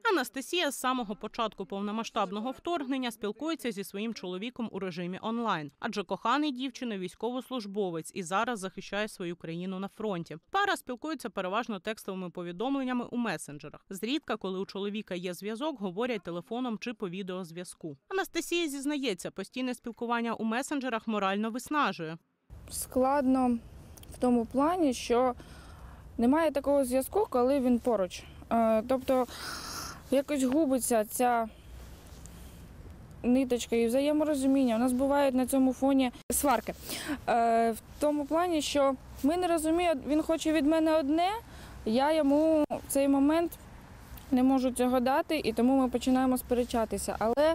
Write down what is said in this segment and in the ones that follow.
Анастасія з самого початку повномасштабного вторгнення спілкується зі своїм чоловіком у режимі онлайн, адже коханий дівчини військовослужбовець і зараз захищає свою країну на фронті. Пара спілкується переважно текстовими повідомленнями у месенджерах. Зрідка, коли у чоловіка є зв'язок, говорять телефоном чи по відеозв'язку. Анастасія зізнається, постійне спілкування у месенджерах морально виснажує. Складно в тому плані, що немає такого зв'язку, коли він поруч. Тобто якось губиться ця ниточка і взаєморозуміння. У нас бувають на цьому фоні сварки. В тому плані, що ми не розуміємо, він хоче від мене одне, я йому в цей момент не можу цього дати, і тому ми починаємо сперечатися. Але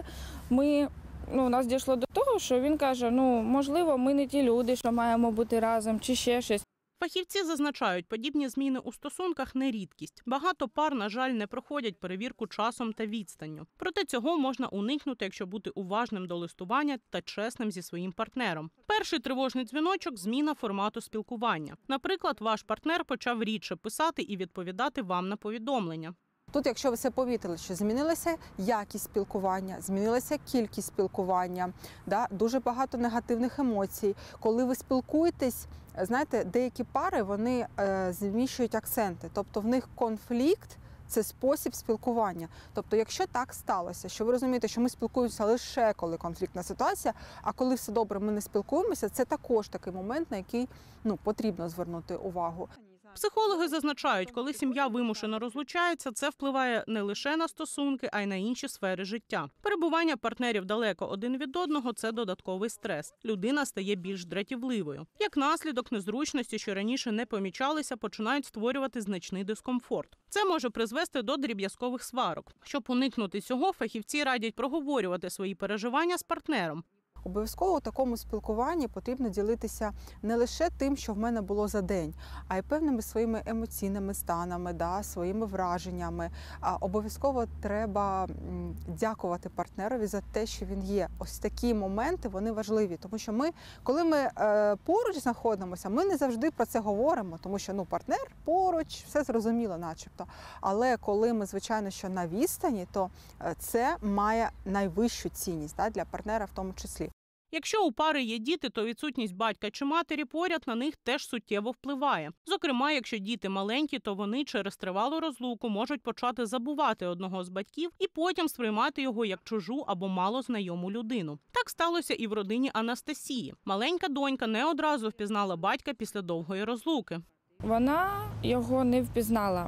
у нас дійшло до того, що він каже, можливо, ми не ті люди, що маємо бути разом, чи ще щось. Фахівці зазначають, подібні зміни у стосунках – не рідкість. Багато пар, на жаль, не проходять перевірку часом та відстанню. Проте цього можна уникнути, якщо бути уважним до листування та чесним зі своїм партнером. Перший тривожний дзвіночок – зміна формату спілкування. Наприклад, ваш партнер почав рідше писати і відповідати вам на повідомлення. Тут, якщо ви все помітили, що змінилася якість спілкування, змінилася кількість спілкування, дуже багато негативних емоцій. Коли ви спілкуєтесь, знаєте, деякі пари, вони зміщують акценти, тобто в них конфлікт – це спосіб спілкування. Тобто, якщо так сталося, що ви розумієте, що ми спілкуємося лише коли конфліктна ситуація, а коли все добре, ми не спілкуємося, це також такий момент, на який потрібно звернути увагу. Психологи зазначають, коли сім'я вимушено розлучається, це впливає не лише на стосунки, а й на інші сфери життя. Перебування партнерів далеко один від одного – це додатковий стрес. Людина стає більш дратівливою. Як наслідок, незручності, що раніше не помічалися, починають створювати значний дискомфорт. Це може призвести до дріб'язкових сварок. Щоб уникнути цього, фахівці радять проговорювати свої переживання з партнером. Обов'язково у такому спілкуванні потрібно ділитися не лише тим, що в мене було за день, а й певними своїми емоційними станами, своїми враженнями. Обов'язково треба дякувати партнерові за те, що він є. Ось такі моменти, вони важливі, тому що коли ми поруч знаходимося, ми не завжди про це говоримо, тому що партнер поруч, все зрозуміло начебто. Але коли ми, звичайно, що на відстані, то це має найвищу цінність для партнера в тому числі. Якщо у пари є діти, то відсутність батька чи матері поряд на них теж суттєво впливає. Зокрема, якщо діти маленькі, то вони через тривалу розлуку можуть почати забувати одного з батьків і потім сприймати його як чужу або малознайому людину. Так сталося і в родині Анастасії. Маленька донька не одразу впізнала батька після довгої розлуки. Вона його не впізнала.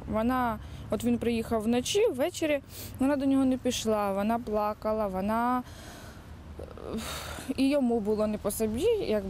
Він приїхав вночі, ввечері вона до нього не пішла, вона плакала, і йому було не по собі,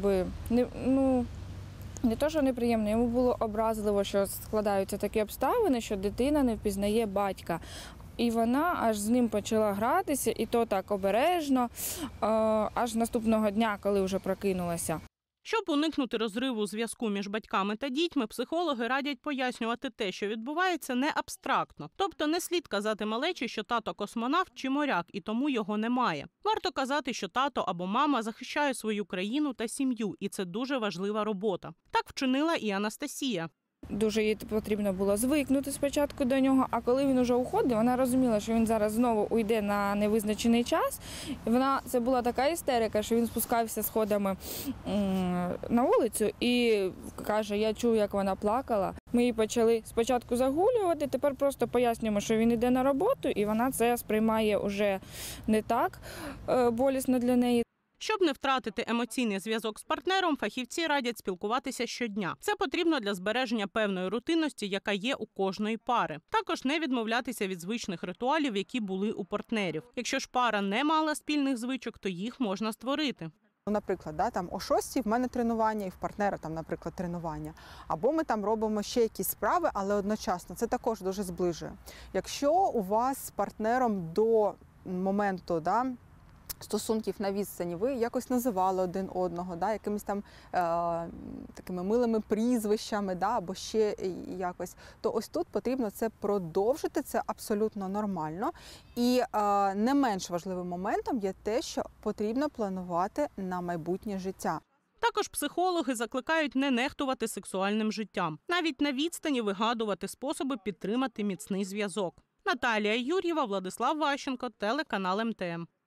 не то, що неприємно, йому було образливо, що складаються такі обставини, що дитина не впізнає батька. І вона аж з ним почала гратися, і то так обережно, аж наступного дня, коли вже прокинулася. Щоб уникнути розриву зв'язку між батьками та дітьми, психологи радять пояснювати те, що відбувається, не абстрактно. Тобто не слід казати малечі, що тато космонавт чи моряк, і тому його немає. Варто казати, що тато або мама захищає свою країну та сім'ю, і це дуже важлива робота. Так вчинила і Анастасія. Дуже їй потрібно було звикнути спочатку до нього, а коли він вже уходив, вона розуміла, що він зараз знову уйде на невизначений час. Це була така істерика, що він спускався сходами на вулицю і каже, я чув, як вона плакала. Ми її почали спочатку загулювати, тепер просто пояснюємо, що він йде на роботу, і вона це сприймає вже не так болісно для неї. Щоб не втратити емоційний зв'язок з партнером, фахівці радять спілкуватися щодня. Це потрібно для збереження певної рутинності, яка є у кожної пари. Також не відмовлятися від звичних ритуалів, які були у партнерів. Якщо ж пара не мала спільних звичок, то їх можна створити. Наприклад, о 6:00 в мене тренування і в партнера наприклад, тренування. Або ми робимо ще якісь справи, але одночасно. Це також дуже зближує. Якщо у вас з партнером до моменту, стосунків на відстані, ви якось називали один одного, якимись такими милими прізвищами, або ще якось, то ось тут потрібно це продовжити, це абсолютно нормально. І не менш важливим моментом є те, що потрібно планувати на майбутнє життя. Також психологи закликають не нехтувати сексуальним життям. Навіть на відстані вигадувати способи підтримати міцний зв'язок. Наталія Юр'єва, Владислав Ващенко, телеканал МТМ.